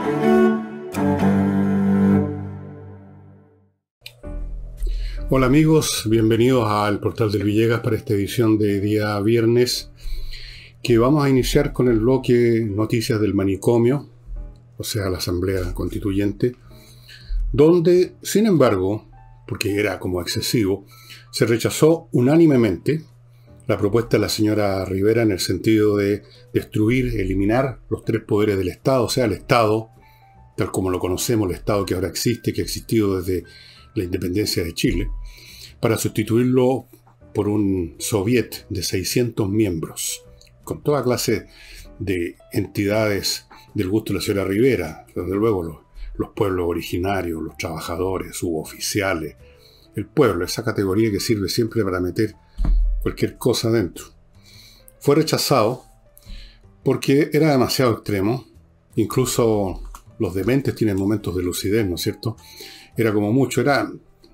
Hola amigos, bienvenidos al Portal del Villegas para esta edición de día viernes, que vamos a iniciar con el bloque Noticias del Manicomio, o sea, la Asamblea Constituyente, donde, sin embargo, porque era como excesivo, se rechazó unánimemente la propuesta de la señora Rivera en el sentido de destruir, eliminar los tres poderes del Estado, o sea, el Estado, tal como lo conocemos, el Estado que ahora existe, que ha existido desde la independencia de Chile, para sustituirlo por un soviet de 600 miembros, con toda clase de entidades del gusto de la señora Rivera, desde luego los pueblos originarios, los trabajadores, suboficiales, el pueblo, esa categoría que sirve siempre para meter cualquier cosa dentro. Fue rechazado porque era demasiado extremo, incluso los dementes tienen momentos de lucidez, ¿no es cierto? Era como mucho, era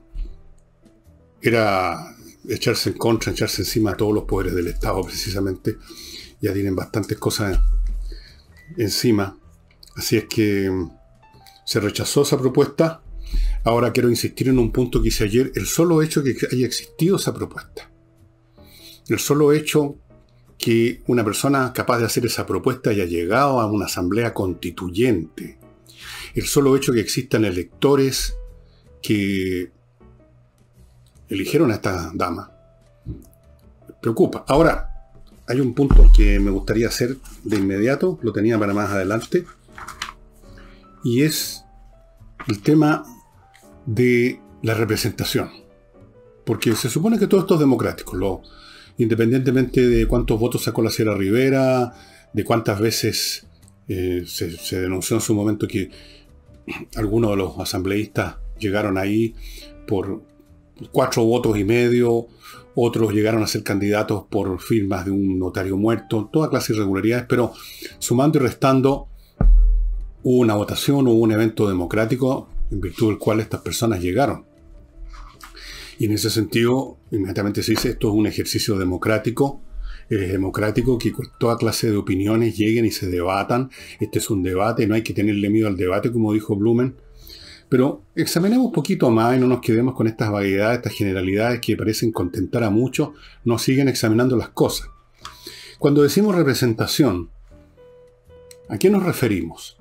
echarse en contra, echarse encima a todos los poderes del Estado, precisamente. Ya tienen bastantes cosas encima. Así es que se rechazó esa propuesta. Ahora quiero insistir en un punto que hice ayer. El solo hecho que haya existido esa propuesta, el solo hecho que una persona capaz de hacer esa propuesta haya llegado a una asamblea constituyente, el solo hecho que existan electores que eligieron a esta dama, preocupa. Ahora, hay un punto que me gustaría hacer de inmediato, lo tenía para más adelante, y es el tema de la representación. Porque se supone que todo esto es democrático, independientemente de cuántos votos sacó la señora Rivera, de cuántas veces se denunció en su momento que algunos de los asambleístas llegaron ahí por 4 votos y medio, otros llegaron a ser candidatos por firmas de un notario muerto, toda clase de irregularidades, pero sumando y restando hubo una votación, hubo un evento democrático en virtud del cual estas personas llegaron. Y en ese sentido, inmediatamente se dice, esto es un ejercicio democrático, es democrático que toda clase de opiniones lleguen y se debatan. Este es un debate, no hay que tenerle miedo al debate, como dijo Blumen. Pero examinemos un poquito más y no nos quedemos con estas vaguedades, estas generalidades que parecen contentar a muchos, no siguen examinando las cosas. Cuando decimos representación, ¿a qué nos referimos?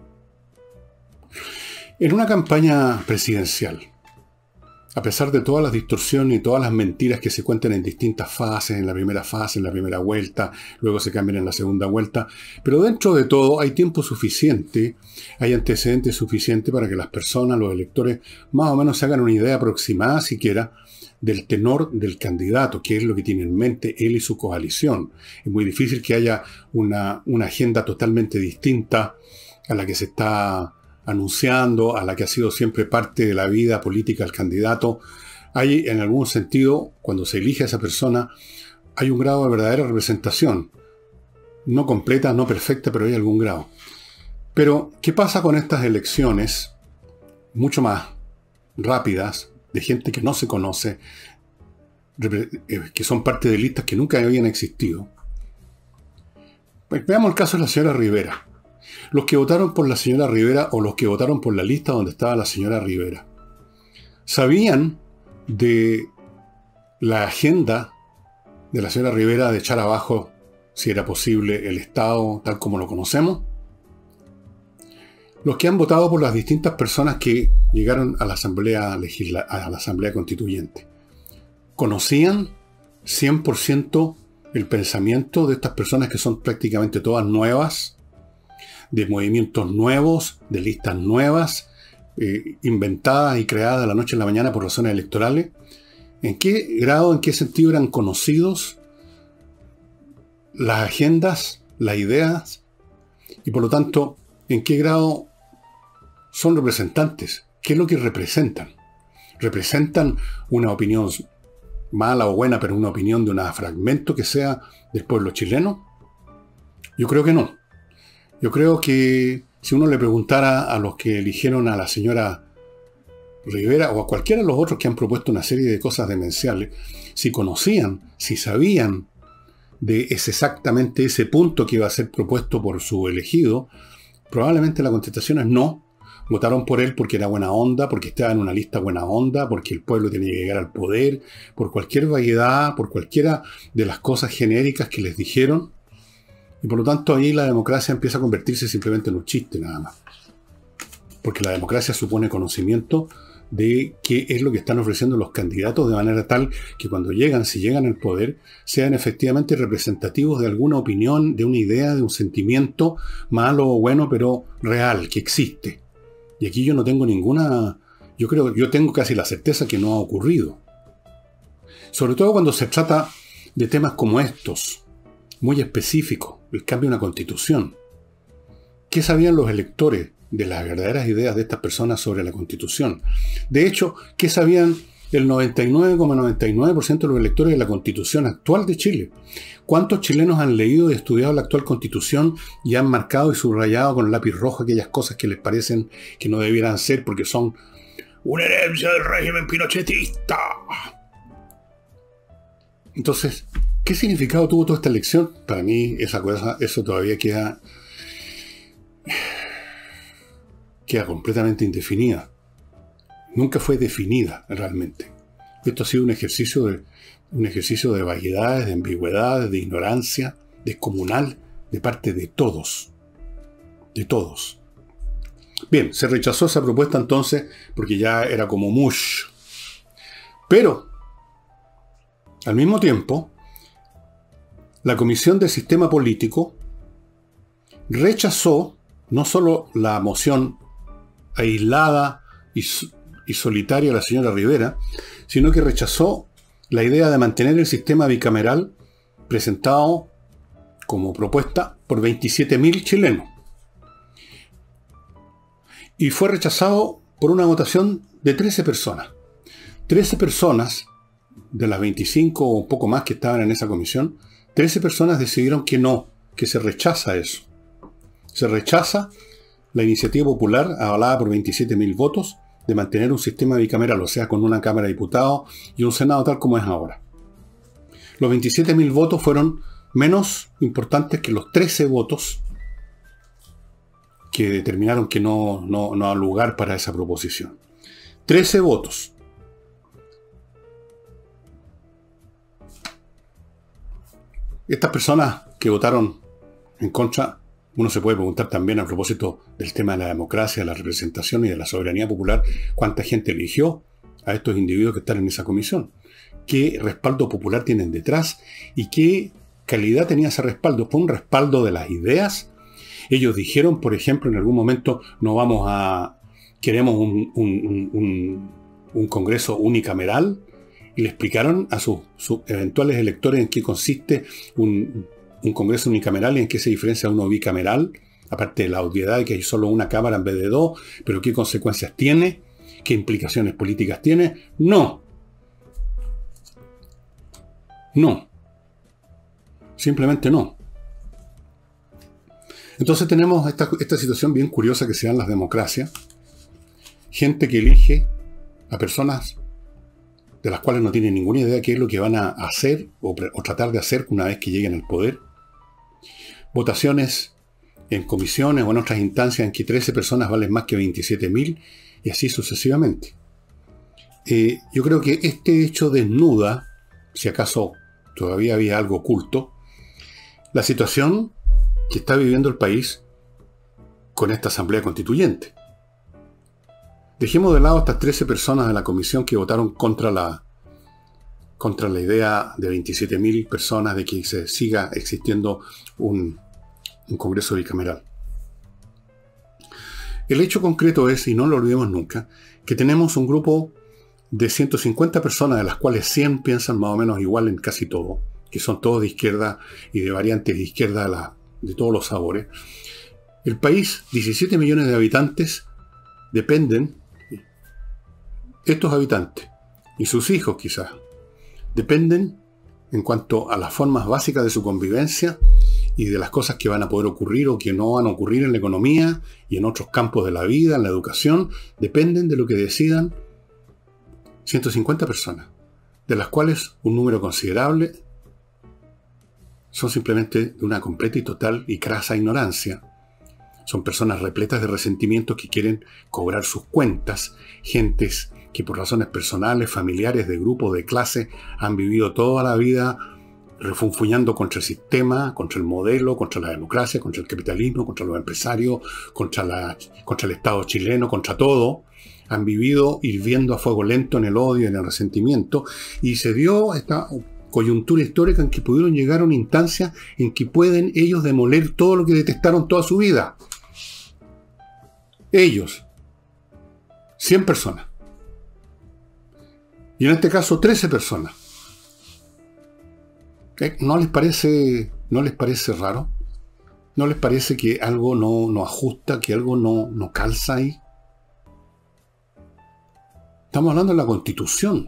En una campaña presidencial, a pesar de todas las distorsiones y todas las mentiras que se cuentan en distintas fases, en la primera fase, en la primera vuelta, luego se cambian en la segunda vuelta, pero dentro de todo hay tiempo suficiente, hay antecedentes suficientes para que las personas, los electores, más o menos se hagan una idea aproximada siquiera del tenor del candidato, qué es lo que tiene en mente él y su coalición. Es muy difícil que haya una agenda totalmente distinta a la que se está anunciando, a la que ha sido siempre parte de la vida política del candidato. Hay, en algún sentido, cuando se elige a esa persona, hay un grado de verdadera representación. No completa, no perfecta, pero hay algún grado. Pero, ¿qué pasa con estas elecciones mucho más rápidas, de gente que no se conoce, que son parte de listas que nunca habían existido? Pues veamos el caso de la señora Rivera. Los que votaron por la señora Rivera o los que votaron por la lista donde estaba la señora Rivera, ¿sabían de la agenda de la señora Rivera de echar abajo, si era posible, el Estado tal como lo conocemos? Los que han votado por las distintas personas que llegaron a la Asamblea a la Asamblea Constituyente, ¿conocían 100% el pensamiento de estas personas que son prácticamente todas nuevas, de movimientos nuevos, de listas nuevas, inventadas y creadas de la noche a la mañana por razones electorales? ¿En qué grado, en qué sentido eran conocidos las agendas, las ideas? Y por lo tanto, ¿en qué grado son representantes? ¿Qué es lo que representan? ¿Representan una opinión mala o buena, pero una opinión de un fragmento que sea del pueblo chileno? Yo creo que no. Yo creo que si uno le preguntara a los que eligieron a la señora Rivera o a cualquiera de los otros que han propuesto una serie de cosas demenciales, si conocían, si sabían de exactamente ese punto que iba a ser propuesto por su elegido, Probablemente la contestación es no. Votaron por él porque era buena onda, porque estaba en una lista buena onda, porque el pueblo tenía que llegar al poder, por cualquier vaguedad, por cualquiera de las cosas genéricas que les dijeron. Y por lo tanto ahí la democracia empieza a convertirse simplemente en un chiste nada más. Porque la democracia supone conocimiento de qué es lo que están ofreciendo los candidatos, de manera tal que cuando llegan, si llegan al poder, sean efectivamente representativos de alguna opinión, de una idea, de un sentimiento, malo o bueno, pero real, que existe. Y aquí yo no tengo ninguna... yo tengo casi la certeza que no ha ocurrido. Sobre todo cuando se trata de temas como estos, muy específicos, el cambio de una constitución. ¿Qué sabían los electores de las verdaderas ideas de estas personas sobre la Constitución? De hecho, ¿qué sabían el 99,99% de los electores de la Constitución actual de Chile? ¿Cuántos chilenos han leído y estudiado la actual Constitución y han marcado y subrayado con lápiz rojo aquellas cosas que les parecen que no debieran ser porque son una herencia del régimen pinochetista? Entonces, ¿qué significado tuvo toda esta elección? Para mí, eso todavía queda completamente indefinida. Nunca fue definida realmente. Esto ha sido un ejercicio de vaguedades, de ambigüedades, de ignorancia, descomunal, de parte de todos. De todos. Bien, se rechazó esa propuesta entonces porque ya era como mush. Pero, al mismo tiempo, la Comisión del Sistema Político rechazó no solo la moción aislada y solitaria de la señora Rivera, sino que rechazó la idea de mantener el sistema bicameral presentado como propuesta por 27.000 chilenos. Y fue rechazado por una votación de 13 personas. 13 personas, de las 25 o un poco más que estaban en esa comisión, 13 personas decidieron que no, que se rechaza eso. Se rechaza la iniciativa popular, avalada por 27.000 votos, de mantener un sistema bicameral, o sea, con una Cámara de Diputados y un Senado tal como es ahora. Los 27.000 votos fueron menos importantes que los 13 votos que determinaron que no hay lugar para esa proposición. 13 votos. Estas personas que votaron en contra, uno se puede preguntar también a propósito del tema de la democracia, de la representación y de la soberanía popular, cuánta gente eligió a estos individuos que están en esa comisión, qué respaldo popular tienen detrás y qué calidad tenía ese respaldo. ¿Fue un respaldo de las ideas? Ellos dijeron, por ejemplo, en algún momento, queremos un Congreso unicameral, y le explicaron a sus eventuales electores en qué consiste un Congreso unicameral y en qué se diferencia uno bicameral, aparte de la obviedad de que hay solo una cámara en vez de dos, pero qué consecuencias tiene, qué implicaciones políticas tiene. No. Simplemente no. Entonces tenemos esta situación bien curiosa que se da en las democracias. Gente que elige a personas de las cuales no tienen ninguna idea de qué es lo que van a hacer o tratar de hacer una vez que lleguen al poder. Votaciones en comisiones o en otras instancias en que 13 personas valen más que 27.000 y así sucesivamente. Yo creo que este hecho desnuda, si acaso todavía había algo oculto, la situación que está viviendo el país con esta asamblea constituyente. Dejemos de lado a estas 13 personas de la comisión que votaron contra la idea de 27.000 personas de que se siga existiendo un Congreso bicameral. El hecho concreto es, y no lo olvidemos nunca, que tenemos un grupo de 150 personas, de las cuales 100 piensan más o menos igual en casi todo, que son todos de izquierda y de variantes de izquierda de todos los sabores. El país, 17 millones de habitantes, dependen, estos habitantes y sus hijos quizás, dependen en cuanto a las formas básicas de su convivencia y de las cosas que van a poder ocurrir o que no van a ocurrir en la economía y en otros campos de la vida, en la educación, dependen de lo que decidan 150 personas, de las cuales un número considerable son simplemente de una completa y total y crasa ignorancia, Son personas repletas de resentimientos que quieren cobrar sus cuentas, gentes que por razones personales, familiares, de grupo, de clase, han vivido toda la vida refunfuñando contra el sistema, contra el modelo, contra la democracia, contra el capitalismo, contra los empresarios, contra el Estado chileno, contra todo. Han vivido hirviendo a fuego lento en el odio, en el resentimiento, y se dio esta coyuntura histórica en que pudieron llegar a una instancia en que pueden ellos demoler todo lo que detestaron toda su vida. Ellos, 100 personas. Y en este caso 13 personas. ¿No les parece raro? ¿No les parece que algo no ajusta, que algo no calza ahí? Estamos hablando de la Constitución.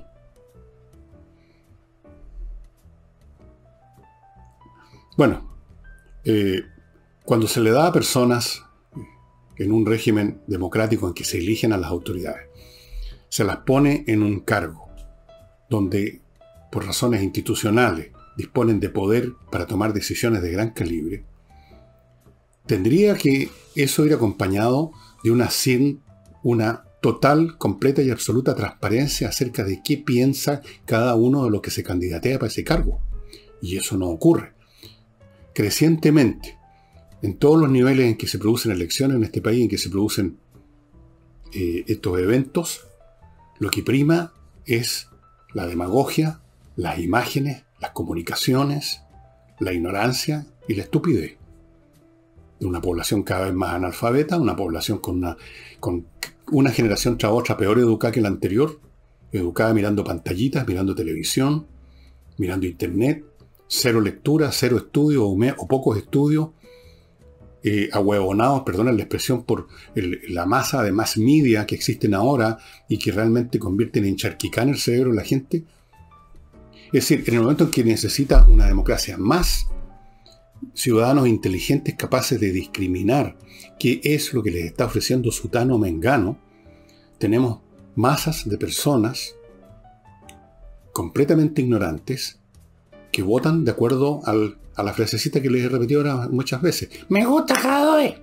Bueno, cuando se le da a personas en un régimen democrático en que se eligen a las autoridades, se las pone en un cargo donde por razones institucionales disponen de poder para tomar decisiones de gran calibre, tendría que eso ir acompañado de una total, completa y absoluta transparencia acerca de qué piensa cada uno de los que se candidatea para ese cargo. Y eso no ocurre. Crecientemente, en todos los niveles en que se producen elecciones en este país, en que se producen estos eventos, lo que prima es la demagogia, las imágenes, las comunicaciones, la ignorancia y la estupidez. De una población cada vez más analfabeta, una población con una generación tras otra peor educada que la anterior, educada mirando pantallitas, mirando televisión, mirando internet, cero lectura, cero estudio o pocos estudios, ahuevonados, perdonen la expresión, por la masa de mass media que existen ahora y que realmente convierten en charquicán el cerebro de la gente. Es decir, en el momento en que necesita una democracia más ciudadanos inteligentes capaces de discriminar qué es lo que les está ofreciendo sutano o mengano, tenemos masas de personas completamente ignorantes que votan de acuerdo a la frasecita que les he repetido ahora muchas veces. ¡Me gusta cada vez!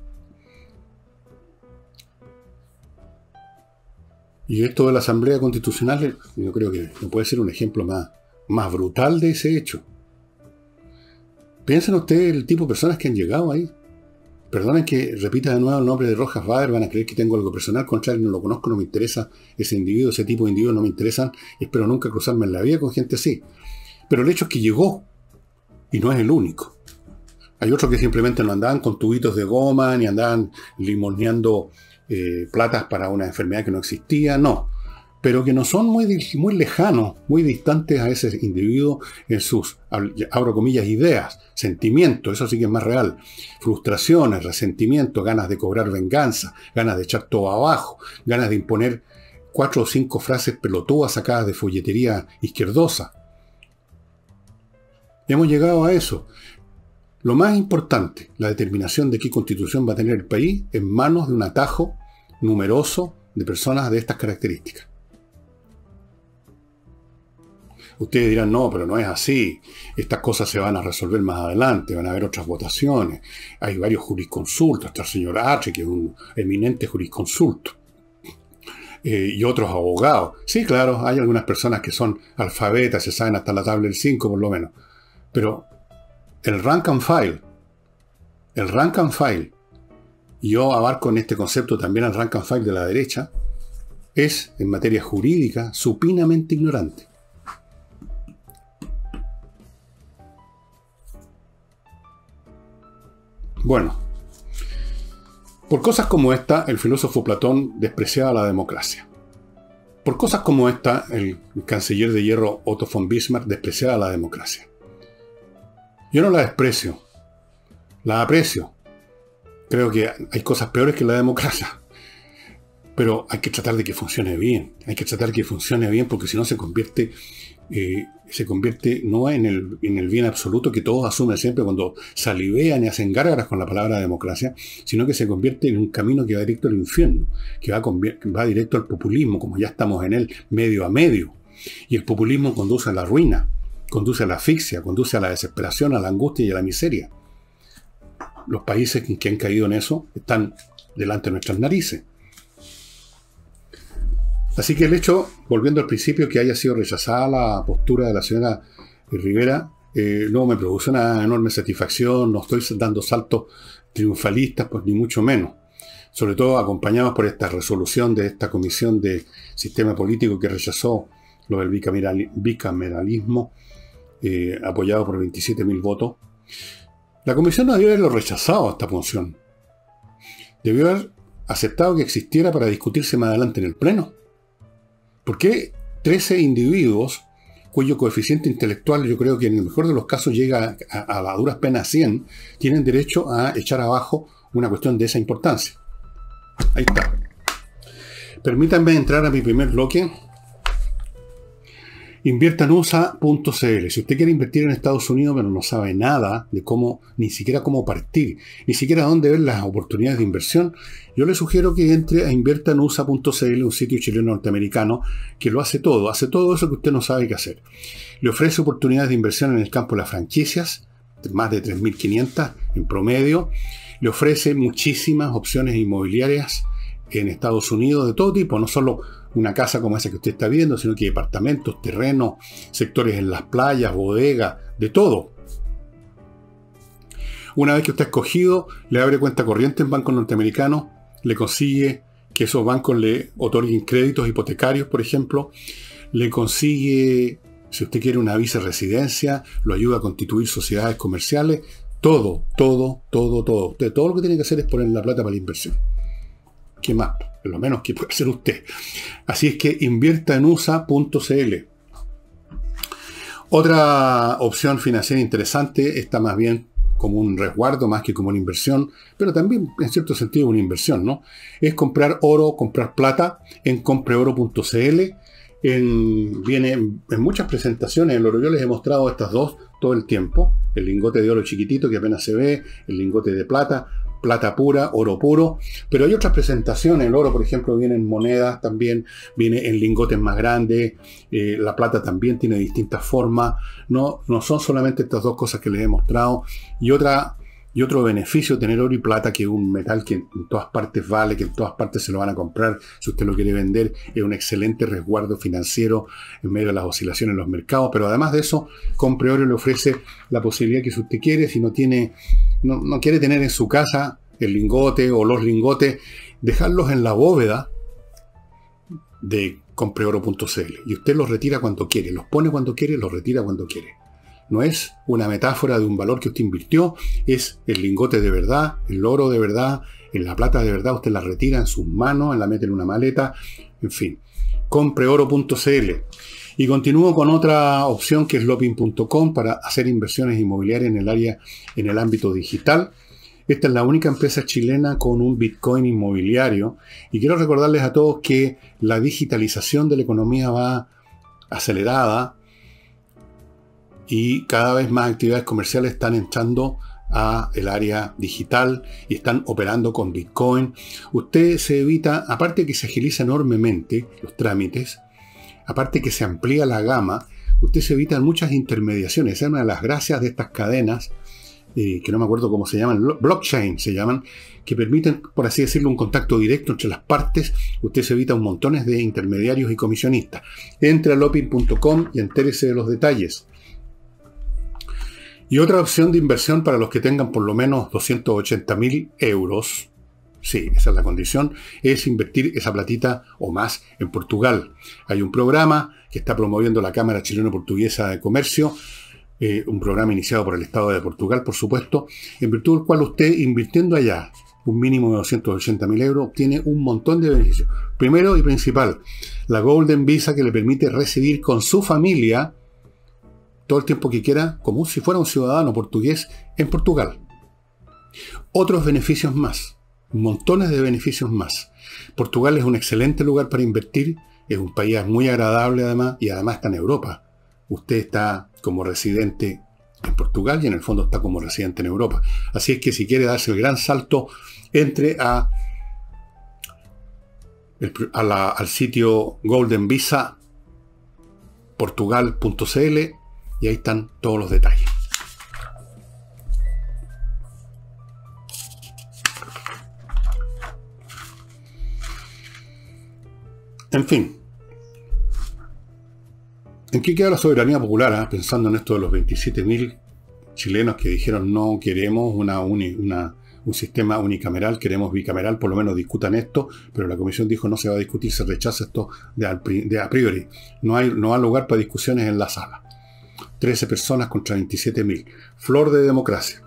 Y esto de la Asamblea Constitucional, yo creo que no puede ser un ejemplo más brutal de ese hecho. Piensen ustedes el tipo de personas que han llegado ahí. Perdonen que repita de nuevo el nombre de Rojas Bader, van a creer que tengo algo personal contra él, no lo conozco, no me interesa ese individuo, ese tipo de individuos no me interesan, espero nunca cruzarme en la vida con gente así. Pero el hecho es que llegó, y no es el único. Hay otros que simplemente no andaban con tubitos de goma, ni andaban limoneando platas para una enfermedad que no existía, no. Pero que no son muy lejanos, muy distantes a ese individuo en sus, abro comillas, ideas, sentimientos, eso sí que es más real. Frustraciones, resentimientos, ganas de cobrar venganza, ganas de echar todo abajo, ganas de imponer 4 o 5 frases pelotudas sacadas de folletería izquierdosa. Hemos llegado a eso. Lo más importante, la determinación de qué constitución va a tener el país en manos de un atajo numeroso de personas de estas características. Ustedes dirán, no, pero no es así. Estas cosas se van a resolver más adelante, van a haber otras votaciones. Hay varios jurisconsultos, está el señor H, que es un eminente jurisconsulto. Y otros abogados. Sí, claro, hay algunas personas que son alfabetas, se saben hasta la tabla del 5 por lo menos. Pero el rank and file, y yo abarco en este concepto también el rank and file de la derecha, es, en materia jurídica, supinamente ignorante. Bueno, por cosas como esta, el filósofo Platón despreciaba la democracia. Por cosas como esta, el canciller de hierro Otto von Bismarck despreciaba la democracia. Yo no la desprecio, la aprecio. Creo que hay cosas peores que la democracia. Pero hay que tratar de que funcione bien. Hay que tratar de que funcione bien porque si no se convierte no en el bien absoluto que todos asumen siempre cuando salivean y hacen gárgaras con la palabra democracia, sino que se convierte en un camino que va directo al infierno, que va directo al populismo, como ya estamos en él medio a medio. Y el populismo conduce a la ruina, conduce a la asfixia, conduce a la desesperación, a la angustia y a la miseria. los países que han caído en eso están delante de nuestras narices. Así que el hecho, volviendo al principio, que haya sido rechazada la postura de la señora Rivera, no me produce una enorme satisfacción, no estoy dando saltos triunfalistas, pues ni mucho menos. Sobre todo acompañados por esta resolución de esta comisión de sistema político que rechazó lo del bicameralismo, apoyado por 27.000 votos. La comisión no debió haberlo rechazado, esta moción. Debió haber aceptado que existiera para discutirse más adelante en el Pleno. ¿Por qué 13 individuos, cuyo coeficiente intelectual yo creo que en el mejor de los casos llega a las duras penas 100, tienen derecho a echar abajo una cuestión de esa importancia? Ahí está. Permítanme entrar a mi primer bloque. Inviertanusa.cl. Si usted quiere invertir en Estados Unidos, pero no sabe nada de cómo, ni siquiera cómo partir, ni siquiera dónde ver las oportunidades de inversión, yo le sugiero que entre a inviertanusa.cl, un sitio chileno norteamericano que lo hace todo eso que usted no sabe qué hacer. Le ofrece oportunidades de inversión en el campo de las franquicias, más de 3.500 en promedio. Le ofrece muchísimas opciones inmobiliarias en Estados Unidos de todo tipo, no solo una casa como esa que usted está viendo, sino que departamentos, terrenos, sectores en las playas, bodegas, de todo. Una vez que usted ha escogido, le abre cuenta corriente en bancos norteamericanos, le consigue que esos bancos le otorguen créditos hipotecarios, por ejemplo, le consigue, si usted quiere, una vicerresidencia, lo ayuda a constituir sociedades comerciales, todo. Usted todo lo que tiene que hacer es poner la plata para la inversión. ¿Qué más? Lo menos que puede hacer usted. Así es que invierta en USA.cl. Otra opción financiera interesante, está más bien como un resguardo más que como una inversión, pero también en cierto sentido una inversión, ¿no? Es comprar oro, comprar plata en compreoro.cl. Viene en muchas presentaciones el oro. Yo les he mostrado estas dos todo el tiempo. El lingote de oro chiquitito que apenas se ve, el lingote de plata, plata pura, oro puro, pero hay otras presentaciones. El oro, por ejemplo, viene en monedas también, viene en lingotes más grandes, la plata también tiene distintas formas, no son solamente estas dos cosas que les he mostrado, y otro beneficio de tener oro y plata, que es un metal que en todas partes vale, que en todas partes se lo van a comprar, si usted lo quiere vender, es un excelente resguardo financiero en medio de las oscilaciones en los mercados. Pero además de eso, Compreoro le ofrece la posibilidad que, si usted quiere, si no quiere tener en su casa el lingote o los lingotes, dejarlos en la bóveda de compreoro.cl, y usted los retira cuando quiere, los pone cuando quiere, los retira cuando quiere. No es una metáfora de un valor que usted invirtió, es el lingote de verdad, el oro de verdad, en la plata de verdad. Usted la retira en sus manos, la mete en una maleta, en fin. Compreoro.cl. Y continúo con otra opción, que es lopin.com, para hacer inversiones inmobiliarias en el ámbito digital. Esta es la única empresa chilena con un Bitcoin inmobiliario. Y quiero recordarles a todos que la digitalización de la economía va acelerada, y cada vez más actividades comerciales están entrando a el área digital y están operando con Bitcoin. Usted se evita, aparte que se agiliza enormemente los trámites, aparte que se amplía la gama, usted se evita muchas intermediaciones. Esa es una de las gracias de estas cadenas, que no me acuerdo cómo se llaman, blockchain se llaman, que permiten, por así decirlo, un contacto directo entre las partes. Usted se evita un montón de intermediarios y comisionistas. Entre a lopin.com y entérese de los detalles. Y otra opción de inversión para los que tengan por lo menos 280.000 euros, sí, esa es la condición, es invertir esa platita o más en Portugal. Hay un programa que está promoviendo la Cámara Chileno-Portuguesa de Comercio, un programa iniciado por el Estado de Portugal, por supuesto, en virtud del cual usted, invirtiendo allá un mínimo de 280.000 euros, obtiene un montón de beneficios. Primero y principal, la Golden Visa, que le permite residir con su familia todo el tiempo que quiera, como si fuera un ciudadano portugués en Portugal. Otros beneficios más, montones de beneficios más. Portugal es un excelente lugar para invertir, es un país muy agradable además, y además está en Europa. Usted está como residente en Portugal y en el fondo está como residente en Europa. Así es que si quiere darse el gran salto, entre al sitio Golden Visa Portugal.cl, y ahí están todos los detalles. En fin. ¿En qué queda la soberanía popular? Pensando en esto de los 27.000 chilenos que dijeron no queremos un sistema unicameral, queremos bicameral, por lo menos discutan esto, pero la comisión dijo no se va a discutir, se rechaza esto de a priori. No hay lugar para discusiones en la sala. 13 personas contra 27.000. Flor de democracia.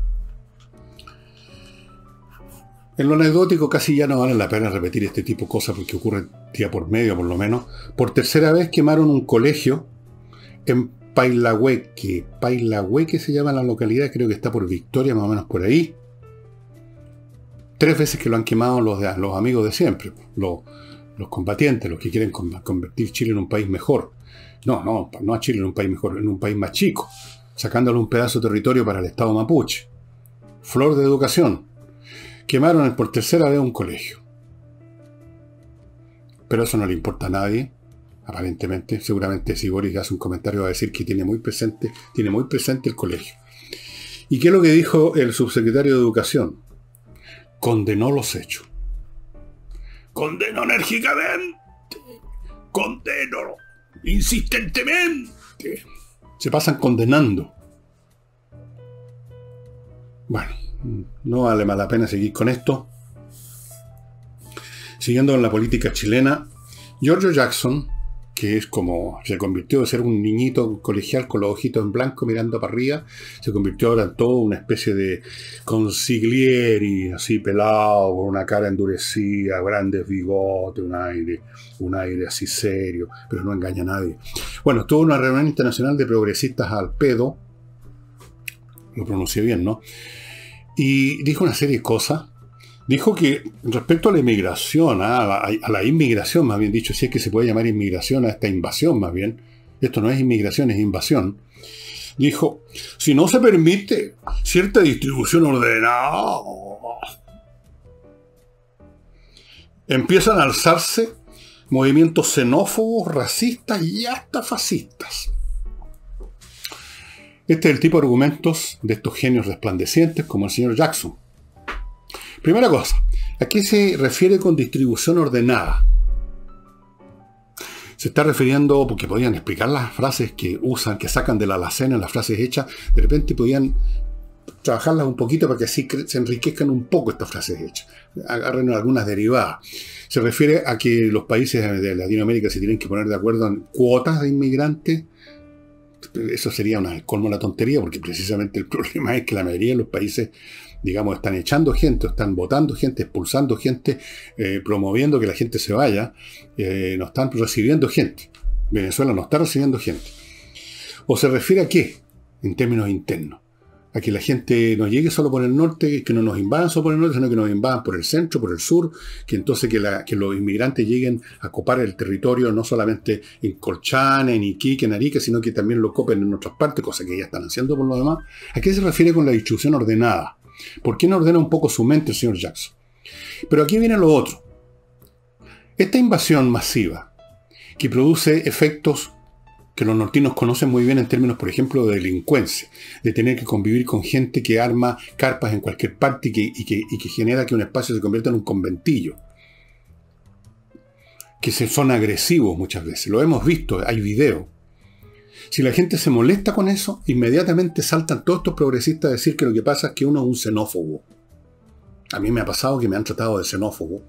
En lo anecdótico casi ya no vale la pena repetir este tipo de cosas porque ocurre día por medio por lo menos. Por tercera vez quemaron un colegio en Pailahueque. Pailahueque se llama la localidad, creo que está por Victoria, más o menos por ahí. 3 veces que lo han quemado los amigos de siempre, los combatientes, los que quieren convertir Chile en un país mejor. No a Chile en un país mejor, en un país más chico, sacándole un pedazo de territorio para el Estado mapuche. Flor de educación. Quemaron por tercera vez un colegio. Pero eso no le importa a nadie, aparentemente. Seguramente si Boris hace un comentario va a decir que tiene muy presente el colegio. ¿Y qué es lo que dijo el subsecretario de Educación? Condenó los hechos. Condeno enérgicamente. Condeno insistentemente. Se pasan condenando. Bueno. No vale más la pena seguir con esto. Siguiendo con la política chilena, Giorgio Jackson, que es como se convirtió de ser un niñito colegial con los ojitos en blanco mirando para arriba, se convirtió ahora en todo una especie de consiglieri, así pelado, con una cara endurecida, grandes bigotes, un aire así serio, pero no engaña a nadie. Bueno, estuvo una reunión internacional de progresistas al pedo, lo pronuncié bien, ¿no? Y dijo una serie de cosas. Dijo que respecto a la inmigración, a la inmigración más bien dicho, si es que se puede llamar inmigración a esta invasión más bien, esto no es inmigración, es invasión. Dijo, si no se permite cierta distribución ordenada, empiezan a alzarse movimientos xenófobos, racistas y hasta fascistas. Este es el tipo de argumentos de estos genios resplandecientes como el señor Jackson. Primera cosa, ¿a qué se refiere con distribución ordenada? Se está refiriendo, porque podían explicar las frases que usan, que sacan de la alacena, las frases hechas, de repente podían trabajarlas un poquito para que así se enriquezcan un poco estas frases hechas. Agarren algunas derivadas. Se refiere a que los países de Latinoamérica se tienen que poner de acuerdo en cuotas de inmigrantes. Eso sería una colmo la tontería, porque precisamente el problema es que la mayoría de los países, digamos, están echando gente, están votando gente, expulsando gente, promoviendo que la gente se vaya, no están recibiendo gente. Venezuela no está recibiendo gente. ¿O se refiere a qué? En términos internos. A que la gente no llegue solo por el norte, que no nos invadan solo por el norte, sino que nos invadan por el centro, por el sur, que entonces que los inmigrantes lleguen a copar el territorio no solamente en Colchane, en Iquique, en Arica, sino que también lo copen en otras partes, cosa que ya están haciendo por lo demás. ¿A qué se refiere con la distribución ordenada? ¿Por qué no ordena un poco su mente el señor Jackson? Pero aquí viene lo otro. Esta invasión masiva, que produce efectos que los nortinos conocen muy bien en términos, por ejemplo, de delincuencia, de tener que convivir con gente que arma carpas en cualquier parte y que genera que un espacio se convierta en un conventillo. Que son agresivos muchas veces. Lo hemos visto, hay video. Si la gente se molesta con eso, inmediatamente saltan todos estos progresistas a decir que lo que pasa es que uno es un xenófobo. A mí me ha pasado que me han tratado de xenófobo.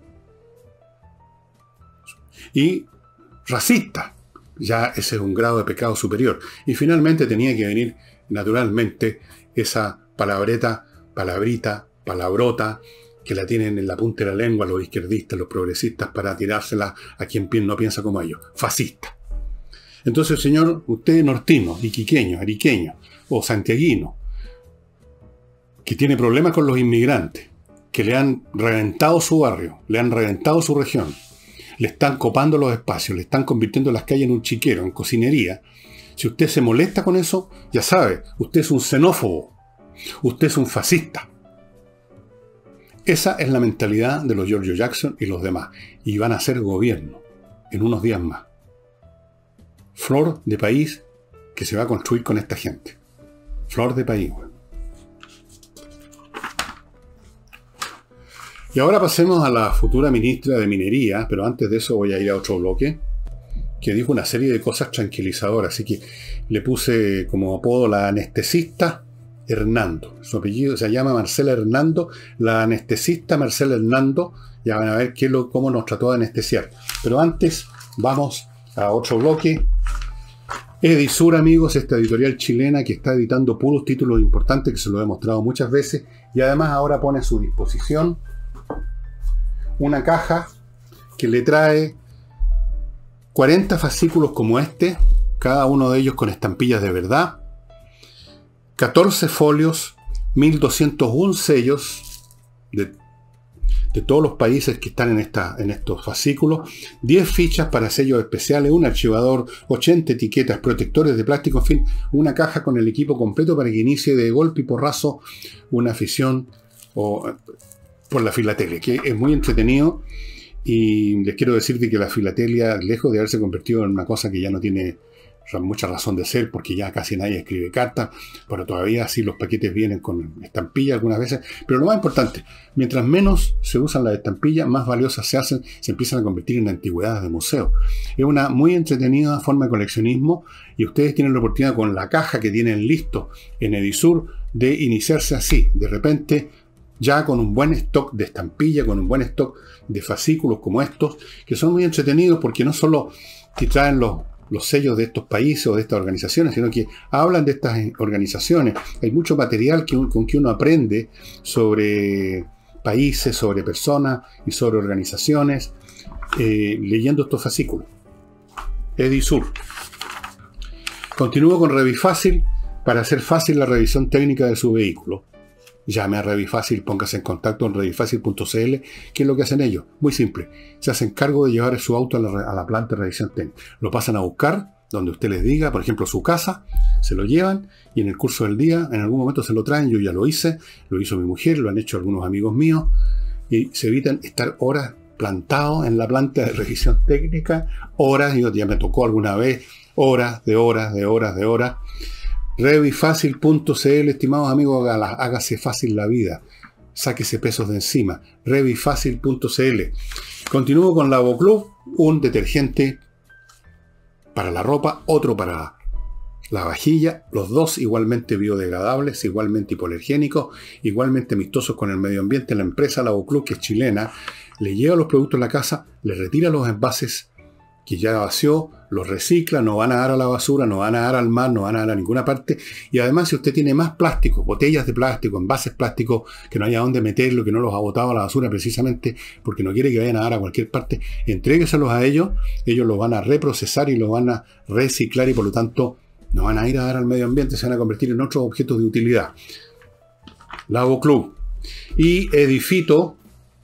Y racista. Ya ese es un grado de pecado superior. Y finalmente tenía que venir, naturalmente, esa palabrita, palabrota, que la tienen en la punta de la lengua los izquierdistas, los progresistas, para tirársela a quien no piensa como ellos. Fascista. Entonces, señor, usted nortino, iquiqueño, ariqueño o santiaguino, que tiene problemas con los inmigrantes, que le han reventado su barrio, le han reventado su región, le están copando los espacios, le están convirtiendo las calles en un chiquero, en cocinería. Si usted se molesta con eso, ya sabe, usted es un xenófobo, usted es un fascista. Esa es la mentalidad de los Giorgio Jackson y los demás. Y van a ser gobierno en unos días más. Flor de país que se va a construir con esta gente. Flor de país. Y ahora pasemos a la futura ministra de Minería, pero antes de eso voy a ir a otro bloque, que dijo una serie de cosas tranquilizadoras, así que le puse como apodo la anestesista Hernando. Su apellido se llama Marcela Hernando, la anestesista Marcela Hernando. Ya van a ver cómo nos trató de anestesiar. Pero antes vamos a otro bloque. Edisur, amigos, esta editorial chilena que está editando puros títulos importantes, que se lo he mostrado muchas veces, y además ahora pone a su disposición una caja que le trae 40 fascículos como este, cada uno de ellos con estampillas de verdad, 14 folios, 1201 sellos de todos los países que están en estos fascículos, 10 fichas para sellos especiales, un archivador, 80 etiquetas, protectores de plástico, en fin, una caja con el equipo completo para que inicie de golpe y porrazo una afición por la filatelia, que es muy entretenido. Y les quiero decir que la filatelia, lejos de haberse convertido en una cosa que ya no tiene mucha razón de ser, porque ya casi nadie escribe cartas, pero todavía sí los paquetes vienen con estampillas algunas veces. Pero lo más importante, mientras menos se usan las estampillas, más valiosas se hacen, se empiezan a convertir en antigüedades de museo. Es una muy entretenida forma de coleccionismo, y ustedes tienen la oportunidad con la caja que tienen listo en Edisur de iniciarse así, de repente, ya con un buen stock de estampilla, con un buen stock de fascículos como estos, que son muy entretenidos porque no solo te traen los sellos de estos países o de estas organizaciones, sino que hablan de estas organizaciones. Hay mucho material con que uno aprende sobre países, sobre personas y sobre organizaciones, leyendo estos fascículos. Edisur. Continúo con Revifácil para hacer fácil la revisión técnica de su vehículo. Llame a Revifácil, póngase en contacto en revifácil.cl. ¿Qué es lo que hacen ellos? Muy simple. Se hacen cargo de llevar su auto a la planta de revisión técnica. Lo pasan a buscar donde usted les diga, por ejemplo, su casa, se lo llevan y en el curso del día, en algún momento se lo traen. Yo ya lo hice, lo hizo mi mujer, lo han hecho algunos amigos míos, y se evitan estar horas plantados en la planta de revisión técnica, horas, yo ya me tocó alguna vez, horas. Revifácil.cl, estimados amigos, hágase fácil la vida. Sáquese pesos de encima. Revifácil.cl. Continúo con Lavoclub, un detergente para la ropa, otro para la vajilla, los dos igualmente biodegradables, igualmente hipoalergénicos, igualmente amistosos con el medio ambiente. La empresa Lavoclub, que es chilena, le lleva los productos a la casa, le retira los envases que ya vació, los recicla, no van a dar a la basura, no van a dar al mar, no van a dar a ninguna parte. Y además, si usted tiene más plástico, botellas de plástico, envases plásticos, que no haya dónde meterlo, que no los ha botado a la basura precisamente porque no quiere que vayan a dar a cualquier parte, entrégueselos a ellos los van a reprocesar y los van a reciclar, y por lo tanto no van a ir a dar al medio ambiente, se van a convertir en otros objetos de utilidad. Lavoclub. Y Edifito,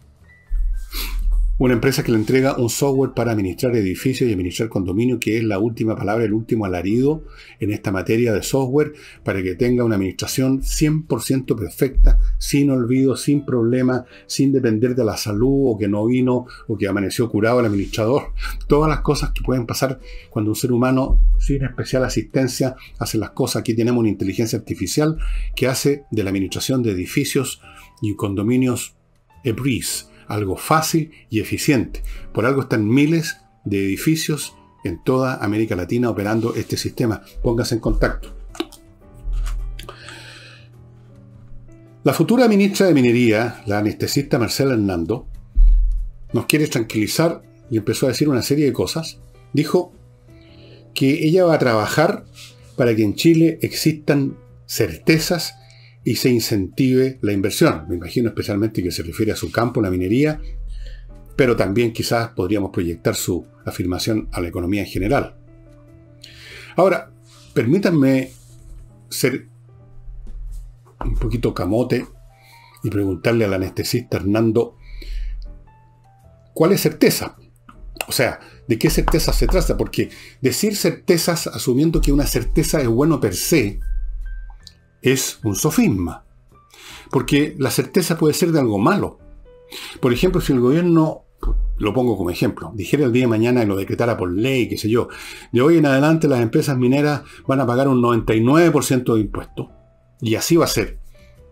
una empresa que le entrega un software para administrar edificios y administrar condominios, que es la última palabra, el último alarido en esta materia de software, para que tenga una administración 100% perfecta, sin olvido, sin problema, sin depender de la salud, o que no vino, o que amaneció curado el administrador. Todas las cosas que pueden pasar cuando un ser humano, sin especial asistencia, hace las cosas. Aquí tenemos una inteligencia artificial que hace de la administración de edificios y condominios a breeze, algo fácil y eficiente. Por algo están miles de edificios en toda América Latina operando este sistema. Póngase en contacto. La futura ministra de Minería, la anestesista Marcela Hernando, nos quiere tranquilizar y empezó a decir una serie de cosas. Dijo que ella va a trabajar para que en Chile existan certezas y se incentive la inversión. Me imagino especialmente que se refiere a su campo, la minería, pero también quizás podríamos proyectar su afirmación a la economía en general. Ahora, permítanme ser un poquito camote y preguntarle al anestesista Hernando, ¿cuál es certeza? O sea, ¿de qué certeza se trata? Porque decir certezas asumiendo que una certeza es bueno per se es un sofisma. Porque la certeza puede ser de algo malo. Por ejemplo, si el gobierno, lo pongo como ejemplo, dijera el día de mañana y lo decretara por ley, qué sé yo, de hoy en adelante las empresas mineras van a pagar un 99% de impuestos, y así va a ser.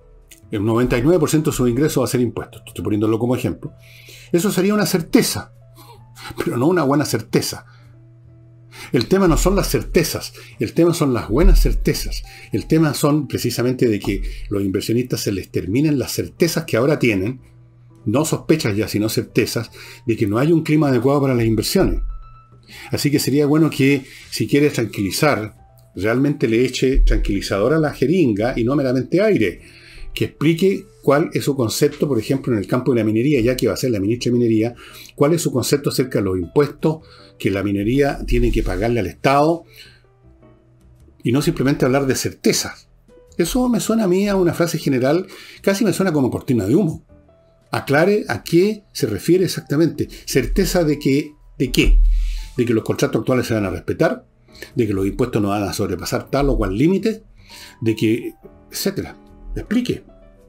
El 99% de sus ingresos va a ser impuestos. Estoy poniéndolo como ejemplo. Eso sería una certeza, pero no una buena certeza. El tema no son las certezas, el tema son las buenas certezas. El tema son precisamente de que los inversionistas se les terminen las certezas que ahora tienen, no sospechas ya, sino certezas, de que no hay un clima adecuado para las inversiones. Así que sería bueno que, si quieres tranquilizar, realmente le eche tranquilizador a la jeringa y no meramente aire. Que explique cuál es su concepto, por ejemplo, en el campo de la minería, ya que va a ser la ministra de Minería, cuál es su concepto acerca de los impuestos que la minería tiene que pagarle al Estado, y no simplemente hablar de certezas. Eso me suena a mí a una frase general, casi me suena como cortina de humo. Aclare a qué se refiere exactamente. ¿Certeza de qué? ¿De qué? De que los contratos actuales se van a respetar, de que los impuestos no van a sobrepasar tal o cual límite, de que, etcétera. Explique.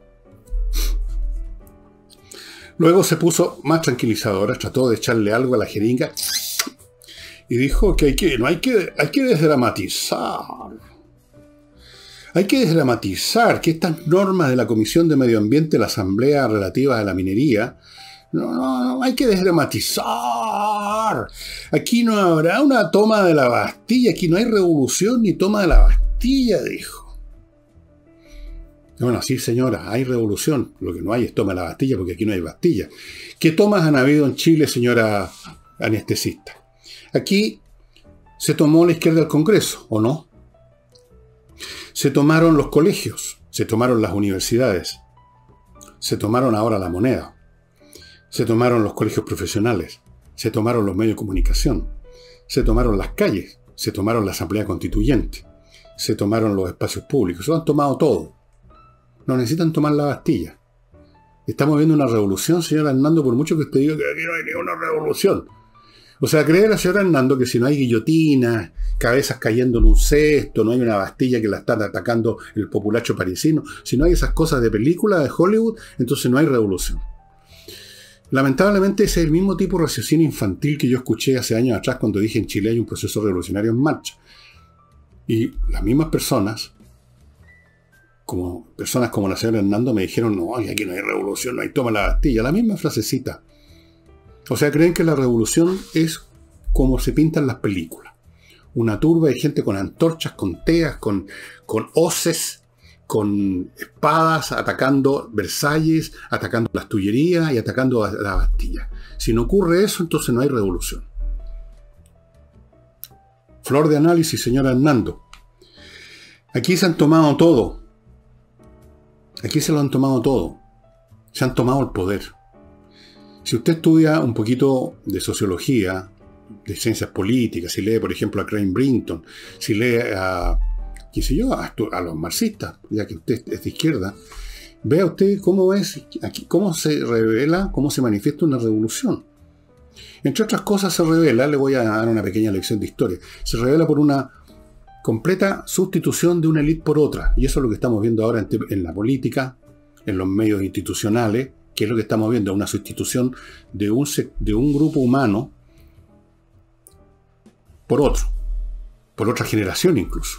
Luego se puso más tranquilizadora, trató de echarle algo a la jeringa y dijo que hay que desdramatizar. Hay que desdramatizar que estas normas de la Comisión de Medio Ambiente de la Asamblea relativas a la minería, no, hay que desdramatizar. Aquí no habrá una toma de la Bastilla, aquí no hay revolución ni toma de la Bastilla, dijo. Bueno, sí, señora, hay revolución. Lo que no hay es toma de la Bastilla, porque aquí no hay Bastilla. ¿Qué tomas han habido en Chile, señora anestesista? Aquí se tomó la izquierda del Congreso, ¿o no? Se tomaron los colegios, se tomaron las universidades, se tomaron ahora la moneda, se tomaron los colegios profesionales, se tomaron los medios de comunicación, se tomaron las calles, se tomaron la Asamblea Constituyente, se tomaron los espacios públicos, se lo han tomado todo. No necesitan tomar la Bastilla. Estamos viendo una revolución, señora Hernando, por mucho que usted diga que aquí no hay ninguna revolución. O sea, cree la señora Hernando que si no hay guillotinas, cabezas cayendo en un cesto, no hay una Bastilla que la está atacando el populacho parisino, si no hay esas cosas de película de Hollywood, entonces no hay revolución. Lamentablemente ese es el mismo tipo de raciocinio infantil que yo escuché hace años atrás cuando dije en Chile hay un proceso revolucionario en marcha. Y las mismas personas como la señora Hernando me dijeron, no, aquí no hay revolución, no hay toma la Bastilla, la misma frasecita. O sea, creen que la revolución es como se pintan las películas. Una turba de gente con antorchas, con teas, con hoces, con espadas, atacando Versalles, atacando las Tullerías y atacando a la Bastilla. Si no ocurre eso, entonces no hay revolución. Flor de análisis, señora Hernando. Aquí se han tomado todo. Aquí se lo han tomado todo. Se han tomado el poder. Si usted estudia un poquito de sociología, de ciencias políticas, si lee, por ejemplo, a Crane Brinton, si lee a los marxistas, ya que usted es de izquierda, vea usted cómo es, aquí, cómo se revela, cómo se manifiesta una revolución. Entre otras cosas se revela, le voy a dar una pequeña lección de historia, se revela por una completa sustitución de una élite por otra. Y eso es lo que estamos viendo ahora en la política, en los medios institucionales, que es lo que estamos viendo, una sustitución de un grupo humano por otro, por otra generación incluso,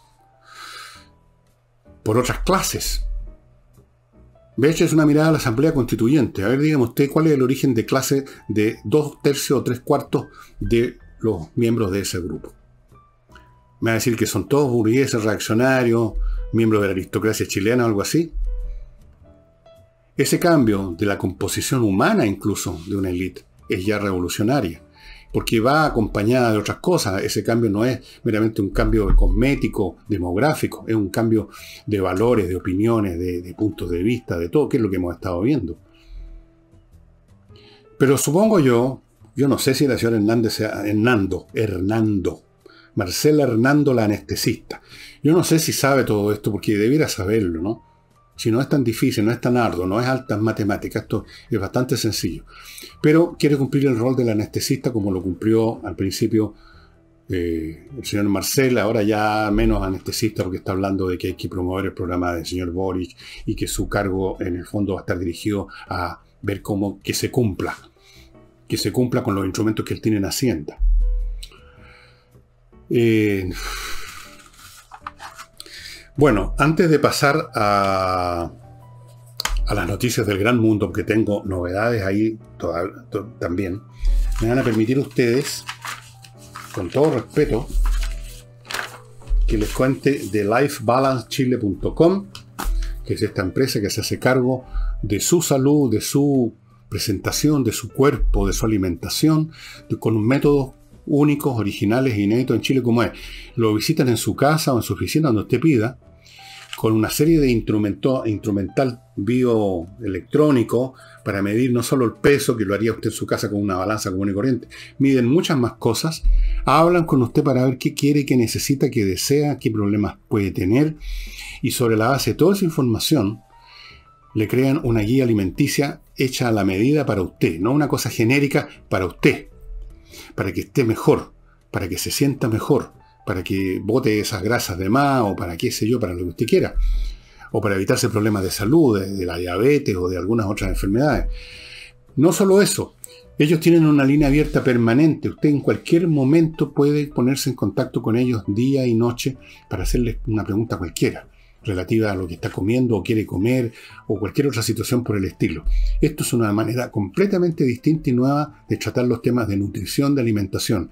por otras clases. Veche es una mirada a la Asamblea Constituyente. A ver, dígame usted, ¿cuál es el origen de clase de 2/3 o 3/4 de los miembros de ese grupo? Me va a decir que son todos burgueses, reaccionarios, miembros de la aristocracia chilena o algo así. Ese cambio de la composición humana incluso de una élite es ya revolucionaria, porque va acompañada de otras cosas. Ese cambio no es meramente un cambio cosmético, demográfico, es un cambio de valores, de opiniones, de puntos de vista, de todo, que es lo que hemos estado viendo. Pero supongo yo no sé si la señora Hernando, Marcela Hernando, la anestesista. Yo no sé si sabe todo esto, porque debiera saberlo, ¿no? Si no es tan difícil, no es tan arduo, no es altas matemáticas, esto es bastante sencillo. Pero quiere cumplir el rol del anestesista como lo cumplió al principio el señor Marcel, ahora ya menos anestesista porque está hablando de que hay que promover el programa del señor Boric y que su cargo en el fondo va a estar dirigido a ver cómo que se cumpla con los instrumentos que él tiene en Hacienda. Bueno, antes de pasar a a las noticias del gran mundo, porque tengo novedades ahí también, me van a permitir ustedes, con todo respeto, que les cuente de lifebalancechile.com, que es esta empresa que se hace cargo de su salud, de su presentación, de su cuerpo, de su alimentación, con métodos únicos, originales e inéditos en Chile como es. Lo visitan en su casa o en su oficina, donde usted pida, con una serie de instrumental bioelectrónico para medir no solo el peso, que lo haría usted en su casa con una balanza común y corriente, miden muchas más cosas, hablan con usted para ver qué quiere, qué necesita, qué desea, qué problemas puede tener, y sobre la base de toda esa información le crean una guía alimenticia hecha a la medida para usted, no una cosa genérica para usted, para que esté mejor, para que se sienta mejor, para que bote esas grasas de más, o para qué sé yo, para lo que usted quiera, o para evitarse problemas de salud, de la diabetes o de algunas otras enfermedades. No solo eso, ellos tienen una línea abierta permanente. Usted en cualquier momento puede ponerse en contacto con ellos día y noche para hacerles una pregunta cualquiera, relativa a lo que está comiendo o quiere comer, o cualquier otra situación por el estilo. Esto es una manera completamente distinta y nueva de tratar los temas de nutrición, de alimentación.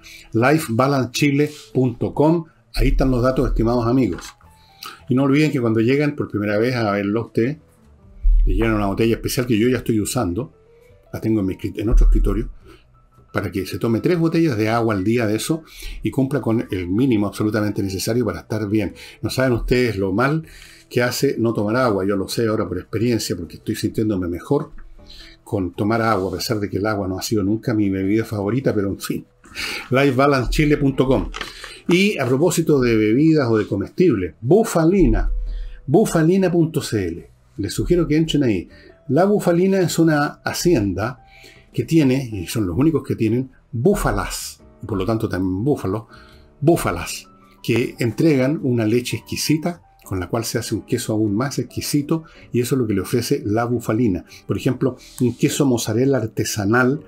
lifebalancechile.com, ahí están los datos, estimados amigos. Y no olviden que cuando llegan por primera vez a verlo usted, le llenan una botella especial que yo ya estoy usando, la tengo en otro escritorio, para que se tome 3 botellas de agua al día de eso y cumpla con el mínimo absolutamente necesario para estar bien. No saben ustedes lo mal que hace no tomar agua. Yo lo sé ahora por experiencia, porque estoy sintiéndome mejor con tomar agua, a pesar de que el agua no ha sido nunca mi bebida favorita, pero en fin. lifebalancechile.com. Y a propósito de bebidas o de comestibles, bufalina, bufalina.cl. Les sugiero que entren ahí. La bufalina es una hacienda que tiene, y son los únicos que tienen, búfalas, y por lo tanto también búfalas, que entregan una leche exquisita, con la cual se hace un queso aún más exquisito, y eso es lo que le ofrece la bufalina. Por ejemplo, un queso mozzarella artesanal,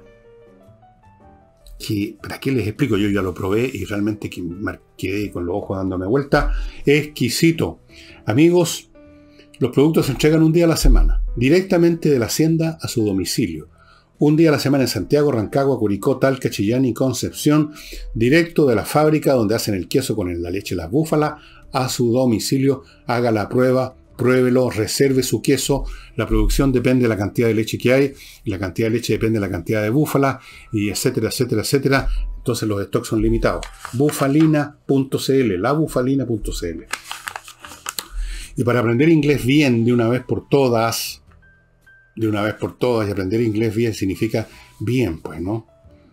que, ¿para qué les explico? Yo ya lo probé y realmente me quedé con los ojos dándome vuelta. Exquisito. Amigos, los productos se entregan un día a la semana, directamente de la hacienda a su domicilio. Un día a la semana en Santiago, Rancagua, Curicó, Talca, Chillán y Concepción, directo de la fábrica donde hacen el queso con la leche de las búfalas a su domicilio. Haga la prueba, pruébelo, reserve su queso. La producción depende de la cantidad de leche que hay, y la cantidad de leche depende de la cantidad de búfala, y etcétera, etcétera, etcétera. Entonces los stocks son limitados. Bufalina.cl, labufalina.cl. Y para aprender inglés bien de una vez por todas, y aprender inglés bien significa bien, pues, ¿no?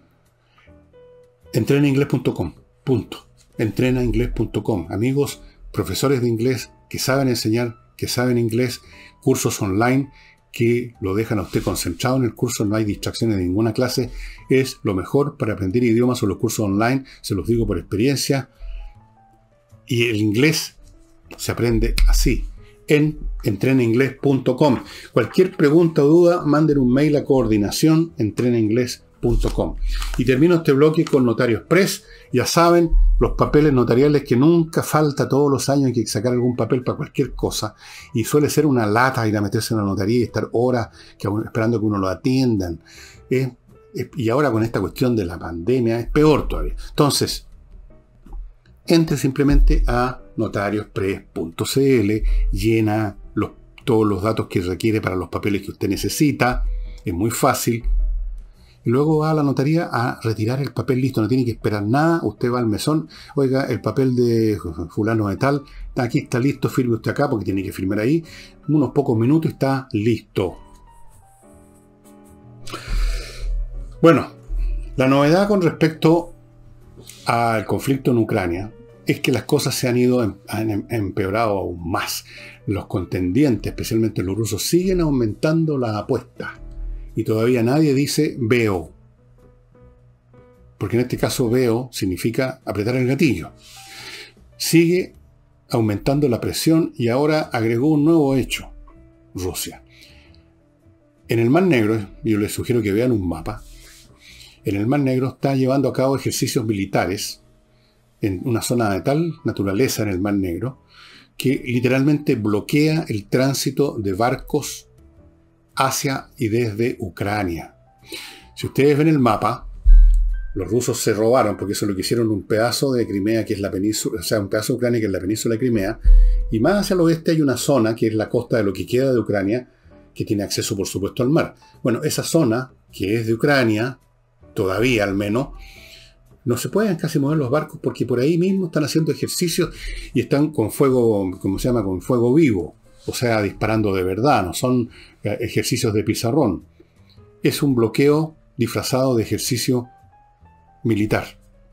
Entrenainglés.com, punto. Entrenainglés.com. Amigos, profesores de inglés que saben enseñar, que saben inglés, cursos online que lo dejan a usted concentrado en el curso, no hay distracciones de ninguna clase, es lo mejor para aprender idiomas o los cursos online, se los digo por experiencia. Y el inglés se aprende así, en entrenainglés.com. Cualquier pregunta o duda, manden un mail a coordinación@entrenainglés.com. Y termino este bloque con Notario Express. Ya saben, los papeles notariales que nunca falta, todos los años hay que sacar algún papel para cualquier cosa, y suele ser una lata ir a meterse en la notaría y estar horas esperando que uno lo atiendan. Y ahora con esta cuestión de la pandemia es peor todavía. Entonces, entre simplemente a notariospress.cl, llena todos los datos que requiere para los papeles que usted necesita, es muy fácil, y luego va a la notaría a retirar el papel listo, no tiene que esperar nada, usted va al mesón, oiga, el papel de fulano de tal, aquí está listo, firme usted acá, porque tiene que firmar ahí, unos pocos minutos y está listo. Bueno, la novedad con respecto al conflicto en Ucrania es que las cosas se han empeorado aún más. Los contendientes, especialmente los rusos, siguen aumentando la apuesta. Y todavía nadie dice veo. Porque en este caso veo significa apretar el gatillo. Sigue aumentando la presión y ahora agregó un nuevo hecho, Rusia. En el Mar Negro, yo les sugiero que vean un mapa, en el Mar Negro está llevando a cabo ejercicios militares en una zona de tal naturaleza en el Mar Negro que literalmente bloquea el tránsito de barcos hacia y desde Ucrania. Si ustedes ven el mapa, los rusos se robaron, porque eso lo que hicieron, un pedazo de Crimea, que es la península, o sea, un pedazo de Ucrania, que es la península de Crimea, y más hacia el oeste hay una zona, que es la costa de lo que queda de Ucrania, que tiene acceso, por supuesto, al mar. Bueno, esa zona, que es de Ucrania, todavía al menos, no se pueden casi mover los barcos, porque por ahí mismo están haciendo ejercicios y están con fuego, ¿cómo se llama?, con fuego vivo, o sea, disparando de verdad, no son ejercicios de pizarrón. Es un bloqueo disfrazado de ejercicio militar.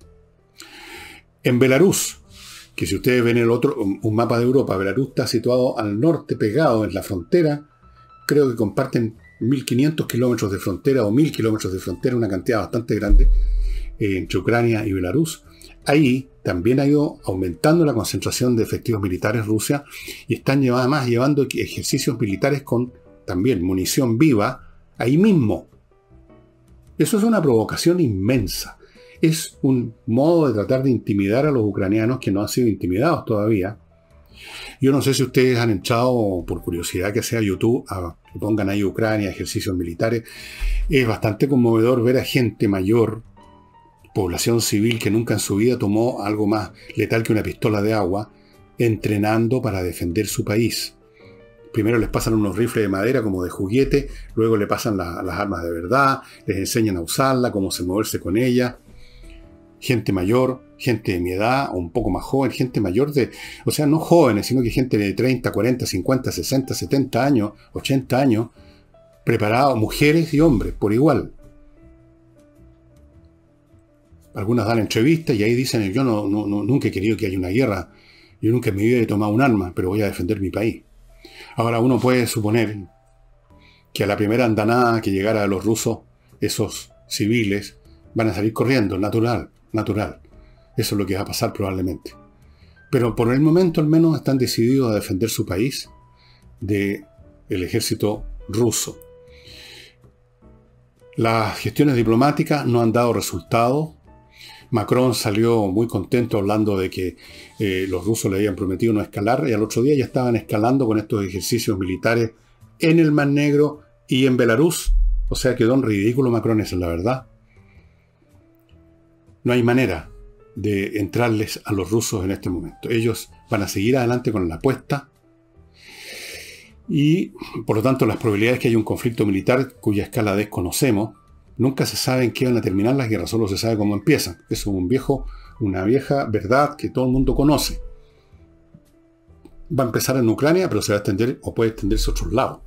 En Belarus, que si ustedes ven un mapa de Europa, Belarus está situado al norte, pegado en la frontera. Creo que comparten 1.500 kilómetros de frontera o 1.000 kilómetros de frontera, una cantidad bastante grande entre Ucrania y Belarus. Ahí también ha ido aumentando la concentración de efectivos militares Rusia y están además llevando ejercicios militares con también munición viva ahí mismo. Eso es una provocación inmensa. Es un modo de tratar de intimidar a los ucranianos que no han sido intimidados todavía. Yo no sé si ustedes han entrado, por curiosidad que sea, a YouTube, que pongan ahí Ucrania, ejercicios militares. Es bastante conmovedor ver a gente mayor, población civil que nunca en su vida tomó algo más letal que una pistola de agua, entrenando para defender su país. Primero les pasan unos rifles de madera como de juguete, luego le pasan las armas de verdad, les enseñan a usarla, cómo se moverse con ella. Gente mayor, gente de mi edad, o un poco más joven, gente mayor o sea, no jóvenes, sino que gente de 30, 40, 50, 60, 70 años, 80 años, preparados, mujeres y hombres, por igual. Algunas dan entrevistas y ahí dicen, yo nunca he querido que haya una guerra, yo nunca en mi vida he tomado un arma, pero voy a defender mi país. Ahora uno puede suponer que a la primera andanada que llegara a los rusos, esos civiles van a salir corriendo, natural. Eso es lo que va a pasar probablemente. Pero por el momento al menos están decididos a defender su país del ejército ruso. Las gestiones diplomáticas no han dado resultado. Macron salió muy contento hablando de que los rusos le habían prometido no escalar y al otro día ya estaban escalando con estos ejercicios militares en el Mar Negro y en Belarus. O sea, quedó en ridículo Macron, esa es la verdad. No hay manera de entrarles a los rusos en este momento. Ellos van a seguir adelante con la apuesta y, por lo tanto, las probabilidades que haya un conflicto militar cuya escala desconocemos, nunca se sabe en qué van a terminar las guerras, solo se sabe cómo empiezan. Eso es una vieja verdad que todo el mundo conoce. Va a empezar en Ucrania, pero se va a extender o puede extenderse a otros lados.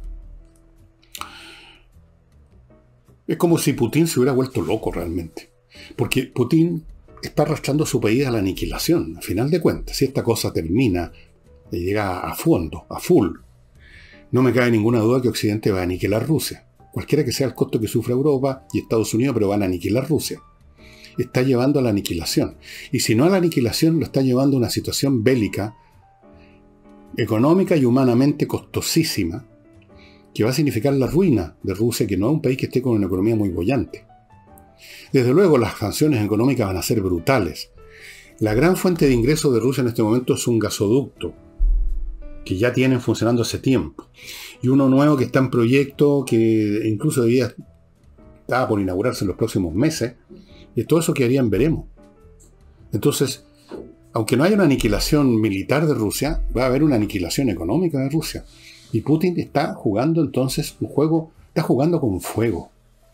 Es como si Putin se hubiera vuelto loco realmente. Porque Putin está arrastrando a su país a la aniquilación. A final de cuentas, si esta cosa termina y llega a fondo, a full, no me cabe ninguna duda que Occidente va a aniquilar Rusia. Cualquiera que sea el costo que sufra Europa y Estados Unidos, pero van a aniquilar Rusia. Está llevando a la aniquilación. Y si no a la aniquilación, lo está llevando a una situación bélica, económica y humanamente costosísima, que va a significar la ruina de Rusia, que no es un país que esté con una economía muy boyante. Desde luego, las sanciones económicas van a ser brutales. La gran fuente de ingresos de Rusia en este momento es un gasoducto, que ya tienen funcionando hace tiempo. Y uno nuevo que está en proyecto, que incluso estaba por inaugurarse en los próximos meses. Y todo eso que harían veremos. Entonces, aunque no haya una aniquilación militar de Rusia, va a haber una aniquilación económica de Rusia. Y Putin está jugando entonces un juego, está jugando con fuego.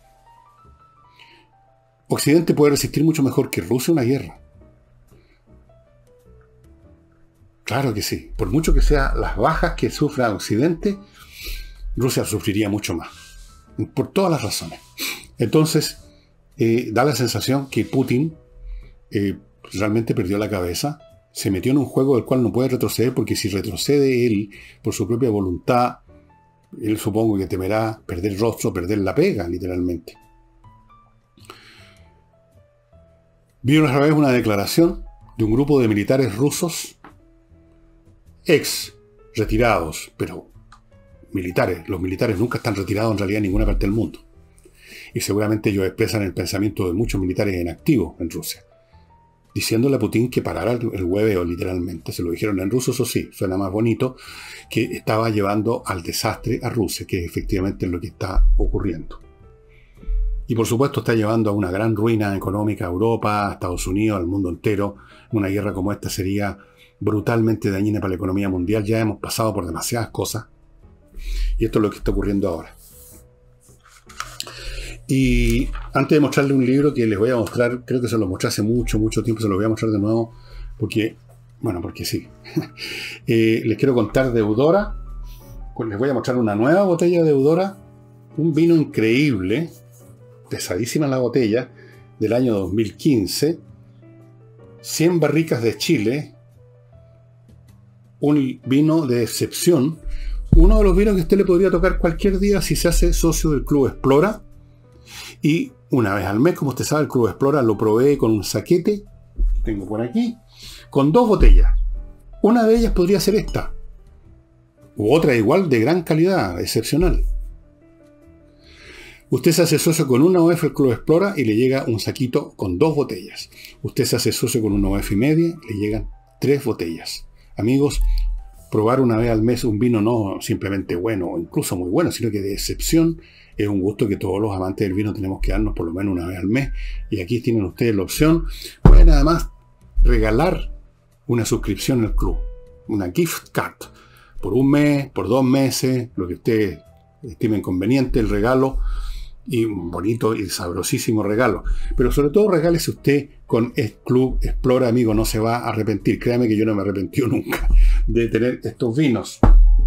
Occidente puede resistir mucho mejor que Rusia una guerra. Claro que sí. Por mucho que sean las bajas que sufra Occidente, Rusia sufriría mucho más. Por todas las razones. Entonces, da la sensación que Putin realmente perdió la cabeza. Se metió en un juego del cual no puede retroceder, porque si retrocede él por su propia voluntad, él supongo que temerá perder el rostro, perder la pega, literalmente. Vi otra vez una declaración de un grupo de militares rusos, ex retirados, pero militares. Los militares nunca están retirados en realidad en ninguna parte del mundo. Y seguramente ellos expresan el pensamiento de muchos militares en activo en Rusia. diciéndole a Putin que parara el hueveo, literalmente. Se lo dijeron en ruso, eso sí, suena más bonito, que estaba llevando al desastre a Rusia, que efectivamente es lo que está ocurriendo. Y por supuesto está llevando a una gran ruina económica a Europa, a Estados Unidos, al mundo entero. Una guerra como esta sería brutalmente dañina para la economía mundial. Ya hemos pasado por demasiadas cosas. Y esto es lo que está ocurriendo ahora. Y antes de mostrarle un libro que les voy a mostrar, creo que se lo mostré hace mucho tiempo, se lo voy a mostrar de nuevo, porque sí. Les quiero contar de Eudora. Pues les voy a mostrar una nueva botella de Eudora. Un vino increíble, pesadísima la botella, del año 2015. 100 barricas de Chile. Un vino de excepción. Uno de los vinos que a usted le podría tocar cualquier día si se hace socio del Club Explora. Y una vez al mes, como usted sabe, el Club Explora lo provee con un saquete, tengo por aquí, con 2 botellas. Una de ellas podría ser esta, u otra igual de gran calidad, excepcional. Usted se hace socio con una OF del Club Explora y le llega un saquito con 2 botellas. Usted se hace socio con una OF y media, le llegan 3 botellas. Amigos, probar una vez al mes un vino no simplemente bueno o incluso muy bueno, sino que de excepción, es un gusto que todos los amantes del vino tenemos que darnos por lo menos una vez al mes. Y aquí tienen ustedes la opción. Pueden además regalar una suscripción al club, una gift card, por un mes, por 2 meses, lo que ustedes estimen conveniente, el regalo, y un bonito y sabrosísimo regalo. Pero sobre todo regálese usted con el Club Explora, amigo, no se va a arrepentir. Créame que yo no me arrepentí nunca de tener estos vinos.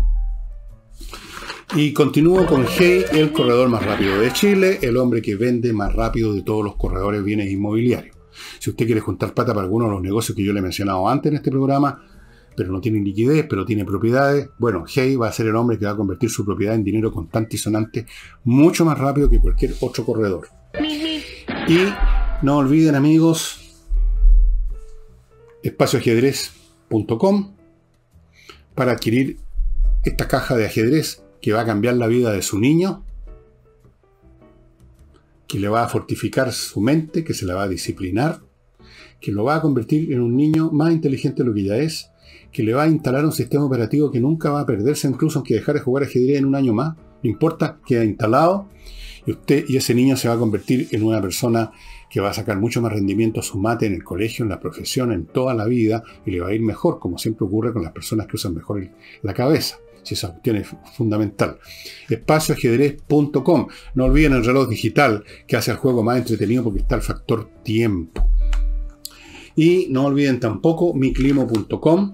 Y continúo con Hey, el corredor más rápido de Chile, el hombre que vende más rápido de todos los corredores de bienes inmobiliarios. Si usted quiere juntar plata para alguno de los negocios que yo le he mencionado antes en este programa, pero no tiene liquidez, pero tiene propiedades, bueno, Hey va a ser el hombre que va a convertir su propiedad en dinero contante y sonante mucho más rápido que cualquier otro corredor. Y no olviden, amigos, espacioajedrez.com para adquirir esta caja de ajedrez que va a cambiar la vida de su niño, que le va a fortificar su mente, que se la va a disciplinar, que lo va a convertir en un niño más inteligente de lo que ya es, que le va a instalar un sistema operativo que nunca va a perderse, incluso aunque dejar de jugar ajedrez en un año más, no importa, queda instalado, y usted y ese niño se va a convertir en una persona que va a sacar mucho más rendimiento a su mate en el colegio, en la profesión, en toda la vida, y le va a ir mejor, como siempre ocurre con las personas que usan mejor la cabeza. Si esa cuestión es fundamental. Espacioajedrez.com. No olviden el reloj digital que hace el juego más entretenido porque está el factor tiempo. Y no olviden tampoco miclimo.com.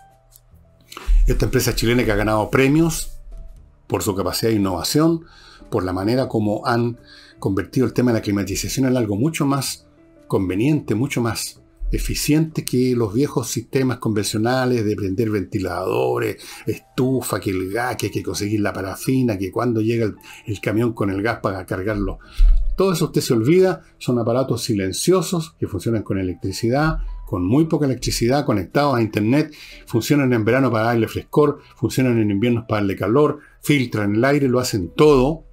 Esta empresa chilena que ha ganado premios por su capacidad de innovación, por la manera como han convertido el tema de la climatización en algo mucho más conveniente, mucho más eficiente que los viejos sistemas convencionales de prender ventiladores, estufa, que el gas, que hay que conseguir la parafina, que cuando llega el camión con el gas para cargarlo. Todo eso usted se olvida, son aparatos silenciosos que funcionan con electricidad, con muy poca electricidad, conectados a internet, funcionan en verano para darle frescor, funcionan en invierno para darle calor, filtran el aire, lo hacen todo.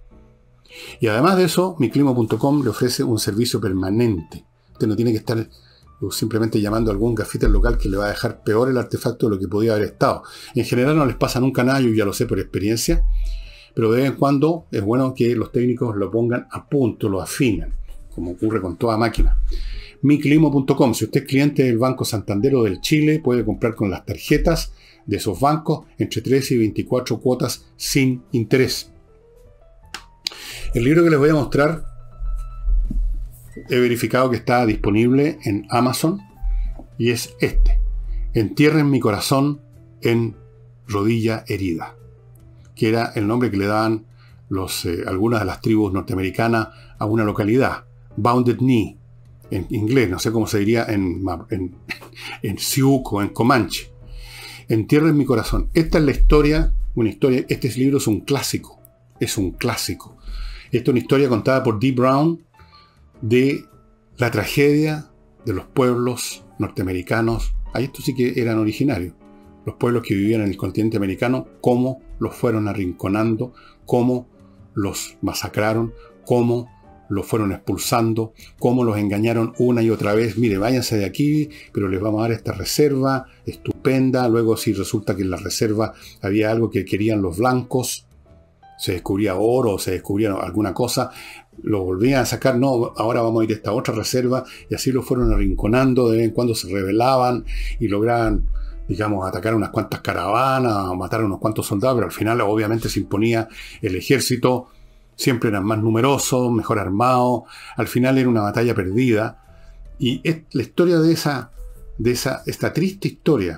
Y además de eso, miclimo.com le ofrece un servicio permanente. Usted no tiene que estar simplemente llamando a algún gaffiter local que le va a dejar peor el artefacto de lo que podía haber estado. En general no les pasa nunca nada, yo ya lo sé por experiencia, pero de vez en cuando es bueno que los técnicos lo pongan a punto, lo afinan, como ocurre con toda máquina. miclimo.com, si usted es cliente del Banco Santander o del Chile, puede comprar con las tarjetas de esos bancos entre 13 y 24 cuotas sin interés. El libro que les voy a mostrar he verificado que está disponible en Amazon y es este: Entierren mi corazón en rodilla herida, que era el nombre que le daban algunas de las tribus norteamericanas a una localidad, Wounded Knee en inglés, no sé cómo se diría en Sioux o en Comanche. Entierren mi corazón. Esta es la historia, este libro es un clásico, Esta es una historia contada por Dee Brown de la tragedia de los pueblos norteamericanos. Ahí estos sí que eran originarios. Los pueblos que vivían en el continente americano, cómo los fueron arrinconando, cómo los masacraron, cómo los fueron expulsando, cómo los engañaron una y otra vez. Mire, váyanse de aquí, pero les vamos a dar esta reserva estupenda. Luego, si resulta que en la reserva había algo que querían los blancos, se descubría oro, se descubría alguna cosa, lo volvían a sacar. No, ahora vamos a ir a esta otra reserva, y así lo fueron arrinconando. De vez en cuando se rebelaban y lograban, digamos, atacar unas cuantas caravanas o matar a unos cuantos soldados, pero al final obviamente se imponía el ejército. Siempre eran más numerosos, mejor armados. Al final era una batalla perdida. Y es la historia de esta triste historia,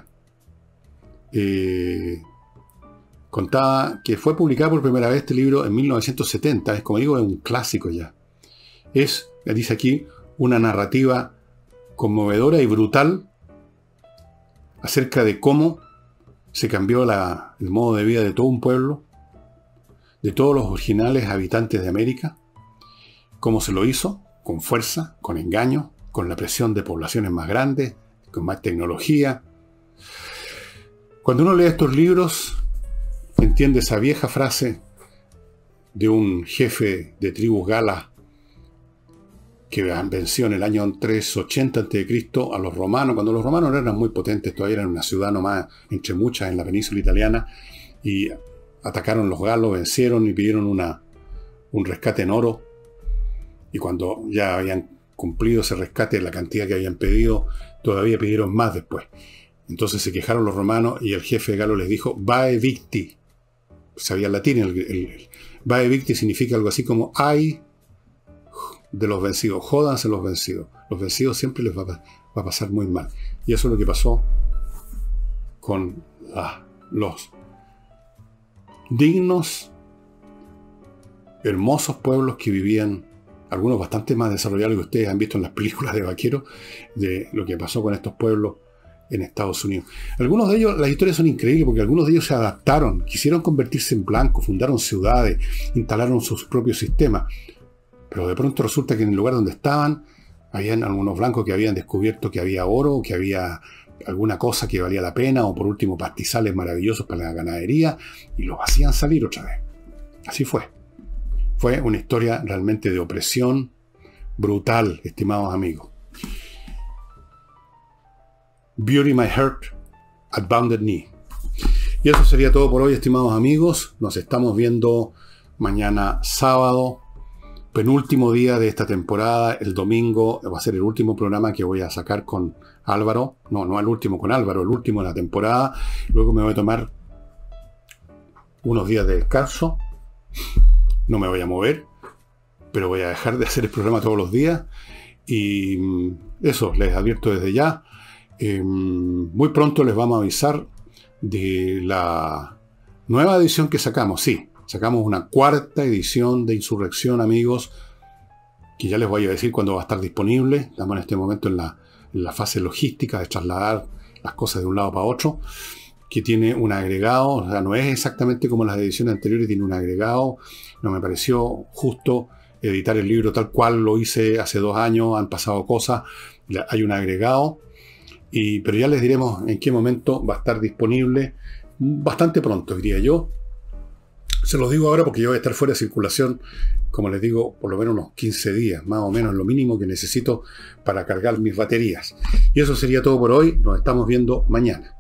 contaba que fue publicado por primera vez este libro en 1970. Es, como digo, es un clásico ya. Es, dice aquí, una narrativa conmovedora y brutal acerca de cómo se cambió el modo de vida de todo un pueblo, de todos los originales habitantes de América. Cómo se lo hizo, con fuerza, con engaño, con la presión de poblaciones más grandes, con más tecnología. Cuando uno lee estos libros, entiende esa vieja frase de un jefe de tribus galas que venció en el año 380 a.C. a los romanos, cuando los romanos no eran muy potentes, todavía eran una ciudad nomás entre muchas en la península italiana, y atacaron los galos, vencieron y pidieron un rescate en oro. Y cuando ya habían cumplido ese rescate, la cantidad que habían pedido, todavía pidieron más después. Entonces se quejaron los romanos y el jefe de galo les dijo, vae victi. Sabía el latín, el vae victi significa algo así como ay de los vencidos, jódanse los vencidos. Los vencidos siempre les va a pasar muy mal. Y eso es lo que pasó con los dignos, hermosos pueblos que vivían, algunos bastante más desarrollados que ustedes han visto en las películas de vaqueros, de lo que pasó con estos pueblos en Estados Unidos. Algunos de ellos, las historias son increíbles porque algunos de ellos se adaptaron, quisieron convertirse en blancos, fundaron ciudades, instalaron sus propios sistemas, pero de pronto resulta que en el lugar donde estaban, habían algunos blancos que habían descubierto que había oro, que había alguna cosa que valía la pena, o por último pastizales maravillosos para la ganadería, y los hacían salir otra vez. Así fue. Fue una historia realmente de opresión brutal, estimados amigos. Beauty My Heart at Bounded Knee. Y eso sería todo por hoy, estimados amigos. Nos estamos viendo mañana sábado, penúltimo día de esta temporada. El domingo va a ser el último programa que voy a sacar con Álvaro. No el último con Álvaro, el último de la temporada. Luego me voy a tomar unos días de descanso. No me voy a mover, pero voy a dejar de hacer el programa todos los días. Y eso, les advierto desde ya. Muy pronto les vamos a avisar de la nueva edición que sacamos. Sí, sacamos una cuarta edición de Insurrección, amigos, que ya les voy a decir cuándo va a estar disponible. Estamos en este momento en la fase logística de trasladar las cosas de un lado para otro, que tiene un agregado. O sea, no es exactamente como las ediciones anteriores, tiene un agregado. No me pareció justo editar el libro tal cual lo hice hace 2 años, han pasado cosas, hay un agregado, pero ya les diremos en qué momento va a estar disponible, bastante pronto, diría yo. Se los digo ahora porque yo voy a estar fuera de circulación, como les digo, por lo menos unos 15 días, más o menos lo mínimo que necesito para cargar mis baterías. Y eso sería todo por hoy, nos estamos viendo mañana.